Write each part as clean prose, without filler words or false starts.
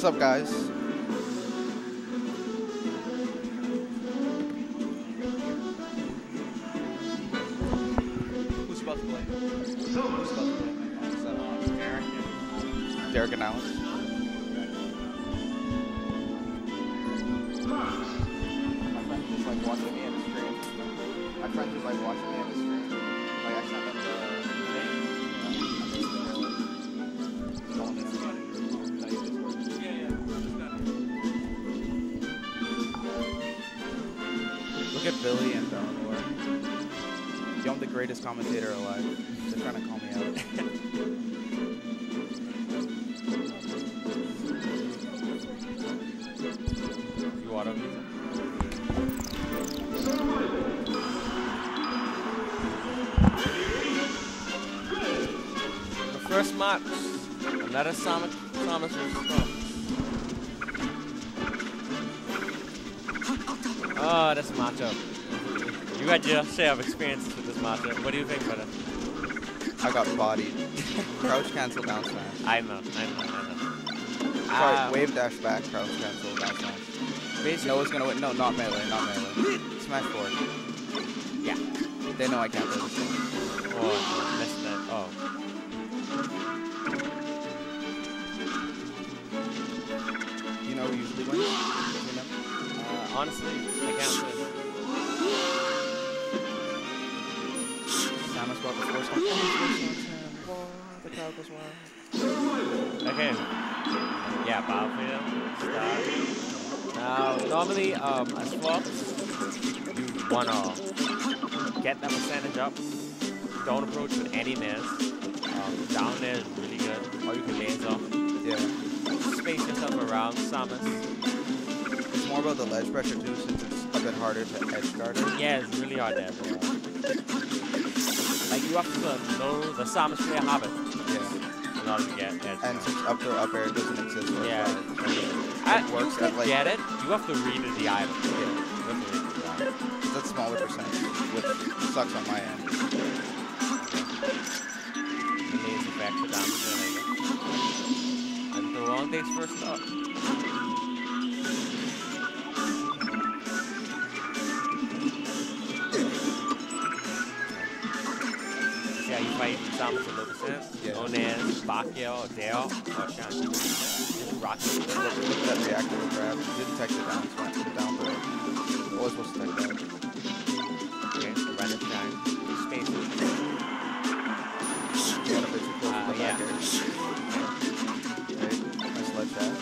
up, guys? Who's about to play? Who's about to play? Derek and Alex. My friend just like watching me on the screen. My friend just like watching me on the screen. Like I sent them the thing. Look at Billy and Donor. Yo, I'm the greatest commentator alive. They're trying to call me out. You want him? The first match. Another Samus response. Oh, this matchup. You had your share of experiences with this matchup. What do you think about it? I got bodied. Crouch cancel, down smash. I know. Sorry, wave dash back, crouch cancel, down smash. Basically, Noah's gonna win. No, not melee. Smash forward. yeah. They know I can't play this game. Oh, missed that. Oh. You know who usually wins? Between them? Honestly, I can't say. Samus brought the force on. The crowd goes wild. Okay. Yeah, Battlefield. Start. Now, normally, as Fox, you wanna get that percentage up. Don't approach with any miss. Down there is really good. Or you can laser. Yeah. Space yourself around Samus. It's more about the ledge pressure too, since it's a bit harder to edge guard it. Yeah, it's really hard there. Like, you have to know the Samus player habit. Yeah. In order to get edge. And since up throw up air doesn't exist, or yeah. it works at like. Get it? You have to read the item. Yeah. You have to read the item. That's smaller percentage, which sucks on my end. The laser back to damage and the long takes first up. Yeah, you fight Samus and Lucas. Yeah. Onez, Bakio, Dale, or Shan. Just rock it. Look at that reactive grab. Didn't tech the down smash, the down throw. Always supposed to tech that. Okay, run and shine. Space. Get a bit too close to the yeah. back air. Okay, nice ledge dash.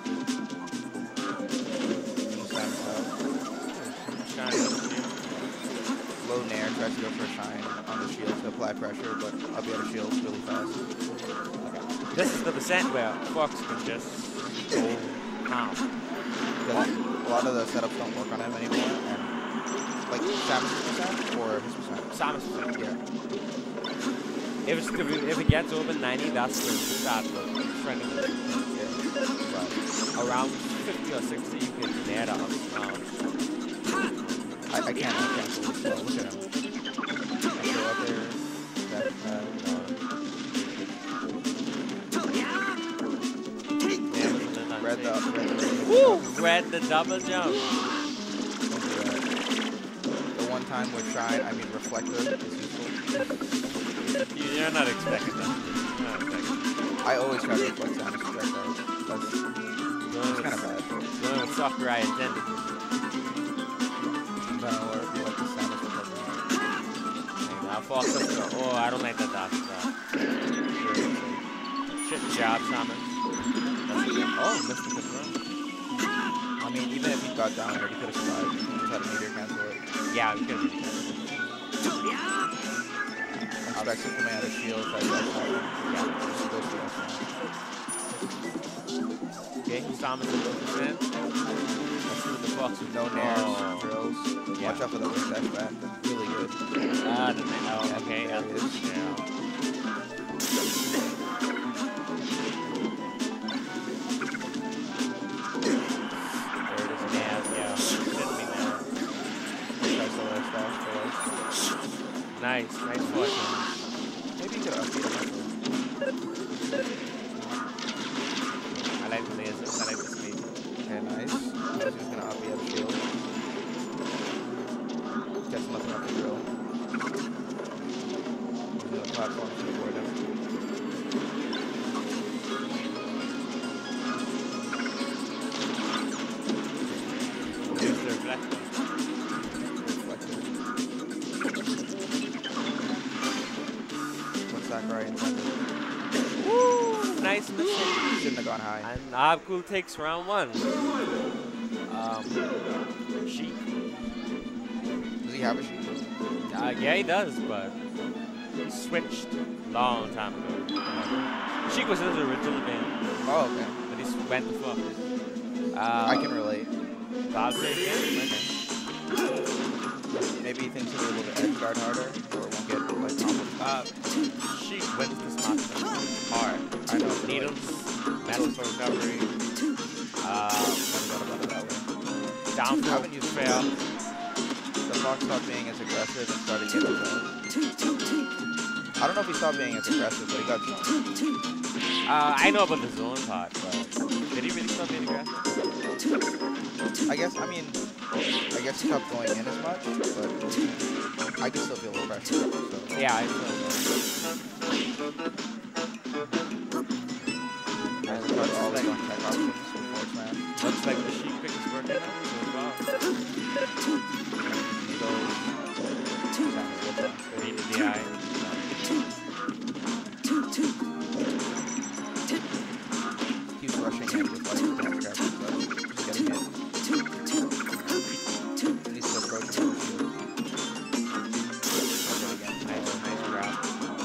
Samus out. Shine. Low nair, tries to go for a shine on the shield to apply pressure, but up the other shield's really fast. Okay. This is the percent where Fox can just go down. Because a lot of the setups don't work on him anymore, and like Samus' percent or his percent? Samus. Yeah. If it gets over 90, that's the start of trending. Yeah. Right. Around 50 or 60, you can nair up. I can't cancel this slow. Look at him. I go up there. Dash pad. Read the Woo! Read the double jump. Don't do that. The one time with shine, I mean reflector, is useful. You're not expecting that. You're not expecting that. I always try to reflect Samus projectiles. That's kind of bad. Going with softer I intended. Or if you like the Samus projectile. Now Fox up to, oh, I don't like that dash. Shit job, Samus. Oh, missed the confirm. I mean, even if he got down there, he could have survived. He just had a meteor cancel it. Yeah, we could have. Expect him coming out of shield. Yeah, just go for that. Okay, Samus at 100%. Let's see what the Fox with No nairs, drills. Yeah. Watch out for the wing dash back. Really good. Okay, there it is. yeah. Nice fortune. Maybe you could upbeat him. I like the lasers. I like the platforms to avoid him. Use the reflector. What's Sakurai intended? Woo! Nice mistake. Shouldn't have gone high. And Abkul takes round 1. Sheik. Does he have a sheet? Yeah, he does, but he switched long time ago. Sheik was his original game, Oh, okay. but he went to flop. I can relate. I'll take again. Okay. Maybe he thinks he'll be able to edge guard harder, or won't get like combos. Sheik wins the spot hard. I know. Needles, massive recovery. Down throw, Haven't used fail. The Fox stopped being as aggressive and started getting zoned. I don't know if he stopped being as aggressive, but he got zoned. I know about the zone part, but did he really stop being aggressive? I guess he stopped going in as much, but I can still feel the pressure. So. Yeah, I feel And the cards all like on tech options for force man. looks like the Sheik pick is working out so far. Beat the DI. Keeps rushing in with like dash grabs and stuff. Just getting hit. Needs to approach him with the shield. Again. Nice grab.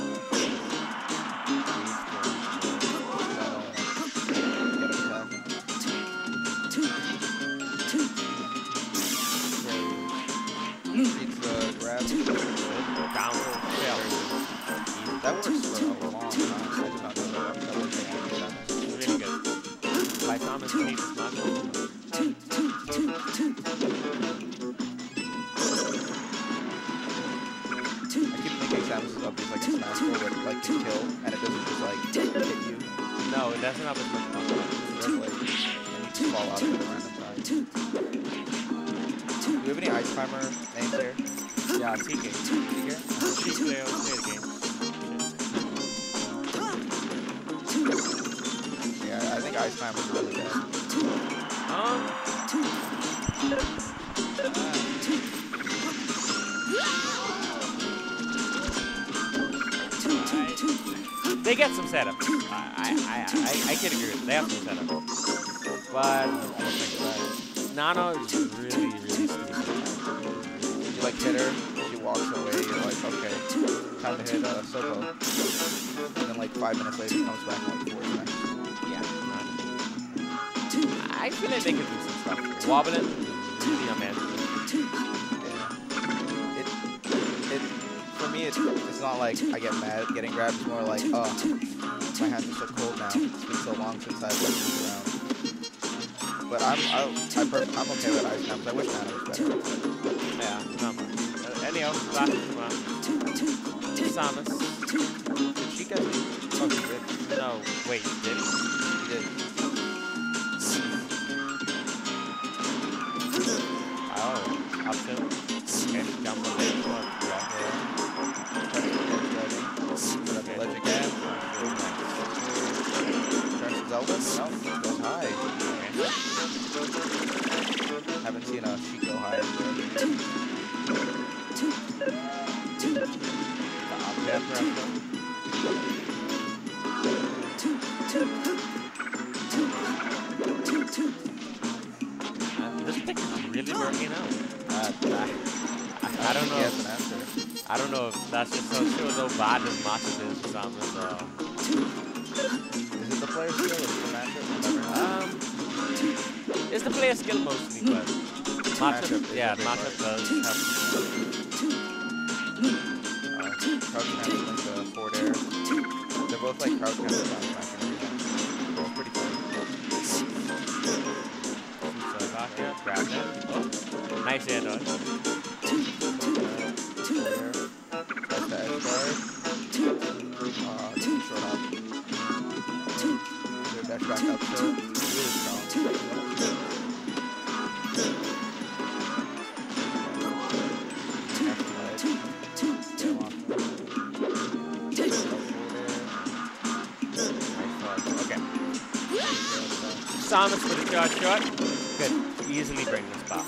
Needs the grab. Down throw, fail. That works for a long time. I did not know that. That works for a long time. Really good. By Thomas Page is not good. I keep thinking Samus is up as like a smash ball where it like can kill and it doesn't just like hit you. No, it doesn't have as much fun. Directly. And you just fall out of it at random time. Do we have any Ice Climber names there? Yeah, TK. Sheik player, play the game. Yeah, I think Ice Climber's really bad. They get some setup. I can agree with it. They have some setup. But Nano is really, really stupid. You like hit her, she walks away, you're like, okay, time to hit Soko. And then like 5 minutes later, he comes back and like 4 times. Yeah. I feel like they could do some stuff. Wobbling, really unmanageable. For me, it's not like I get mad at getting grabbed. It's more like, oh, my hands are so cold now. It's been so long since I've like moved around. But I'm okay with Ice Climb because I wish Nano was better. Yeah, not much. Anyhow, last one. Samus. Did she get me? Oh, she did. No, wait, did he? She did. Oh, up to him. Okay, jump on the yeah. Ledge again. Turns to Zelda. No, goes high. Okay. Haven't seen a Sheik go high. This pick is really working out. I don't know. He has an answer. I don't know if that's just so sure though bad as Matchup is or something. Is it the player skill or is it the matchup? It's the player skill mostly, but Matchup, yeah, Matchup does help. Crouch cancel into forward air. They're both like crouch cancel down smash and everything. Both pretty funny. So back here, grab that. Oh, nice air dodge. Press the edge guard. Short hop. Dash back up to really strong. Samus with a charge shot could easily bring this back.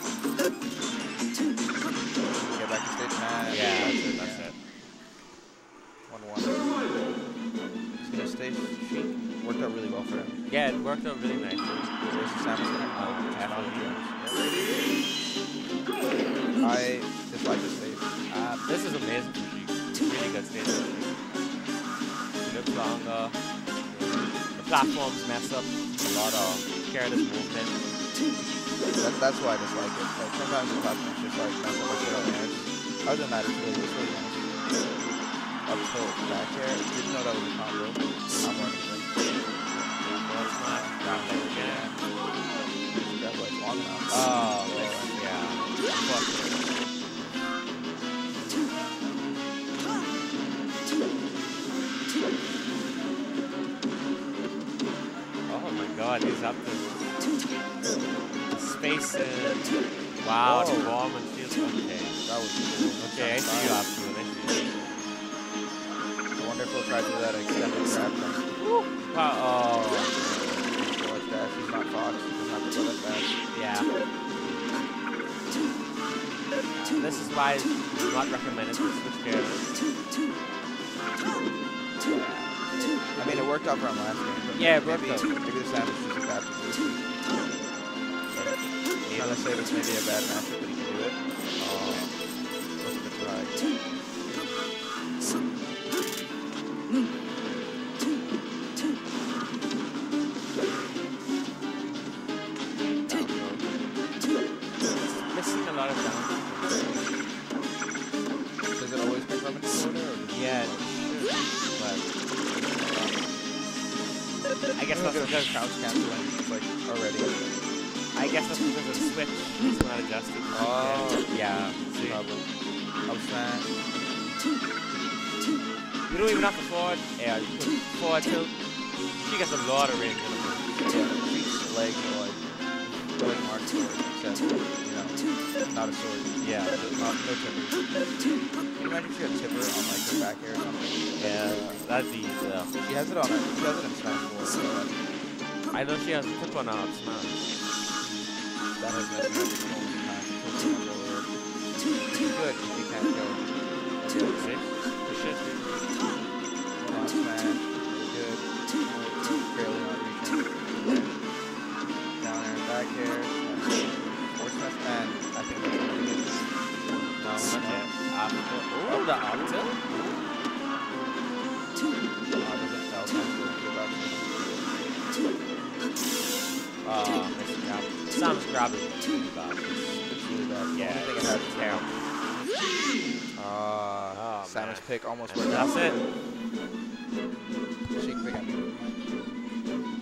Get back to stage 9. Yeah, that's it. 1-1. He's gonna stay Sheik. Worked out really well for him. Yeah, it worked out really nicely. Where's the Samus gonna I dislike this stage. This is amazing for Sheik. Really good stage for Sheik. She looks longer. The platforms mess up a lot of careless movement. That's why I dislike it. Like sometimes the platforms just like mess up my shit on the edge. Other than that, it's really nice. Up tilt back air. Didn't know that was a combo. Not more anything. Forward smash, down leg again. Grab like long enough. Oh, yeah. Oh my god, he's up to spaces. Wow, the bomb and feels okay. That was cool. Okay, I see you up to it. I wonder if he'll try to do that extended grab thing. Oh. Forward dash. He's not Fox. He doesn't have to go that fast. Yeah. This is why it's not recommended to switch characters. I mean, it worked out for him last game. But Yeah, it worked out. Maybe the Samus just adapted to this. I'm not gonna say this may be a bad matchup, but he can do it. What's a bit too high? Missing a lot of down. Does it always pick up in Florida? Yeah. I guess that's because couch canceling like already. I guess that's because of the switch. It's not adjusted. Oh. Yeah. See? Problem. Up smash. You don't even have to forward. Yeah, you put forward tilt. She gets a lot of range in the move. Yeah, Sheik's legs are like Mark sword, except, you know, not a sword. Yeah. No tipper. Can you imagine if she had tipper on like her back air or something? Yeah, that'd be, She has it on her. She has it in Smash 4. So I know she has a tip on her up smash. that has messed me up so many times. She's good if you can't kill. See? The shit. On smash. Good. Barely not reaching. Down air, back air. Forward smash, man. I think that's what it is. No, not yet. Oh, the up tilt? Samus grab is really bad. It's really bad. Yeah, I think it has terrible. Samus man. pick almost And worked out. that's it. Sheik pick, I mean.